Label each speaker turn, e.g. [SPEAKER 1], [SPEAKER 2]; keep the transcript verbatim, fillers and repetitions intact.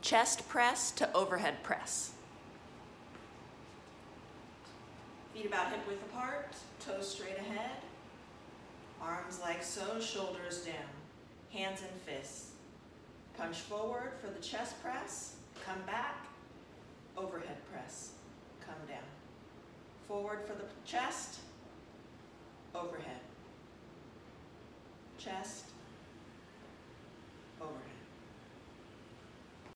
[SPEAKER 1] chest press to overhead press. Feet about hip width apart, toes straight ahead, arms like so, shoulders down, hands and fists. Punch forward for the chest press, come back, overhead press, come down. Forward for the chest, overhead, chest, overhead.